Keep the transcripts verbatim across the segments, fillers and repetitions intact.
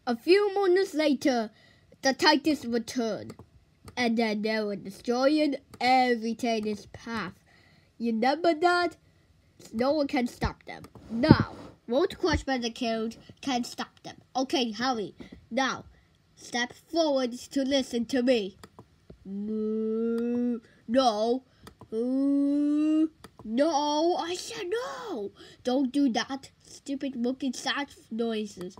A few moments later, the Titans returned, and then they were destroying everything in its path. You remember that? No one can stop them. Now, Road Crush Bandicoot can stop them. Okay, hurry. Now, step forward to listen to me. No. No. No, I said no. Don't do that. Stupid monkey sound noises.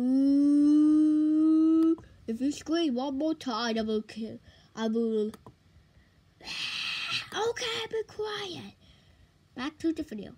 Ooh. If you scream one more time, I will kill. I will. Okay, be quiet. Back to the video.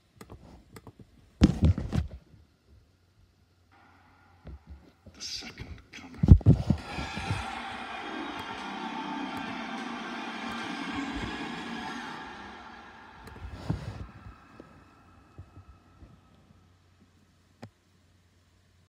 The second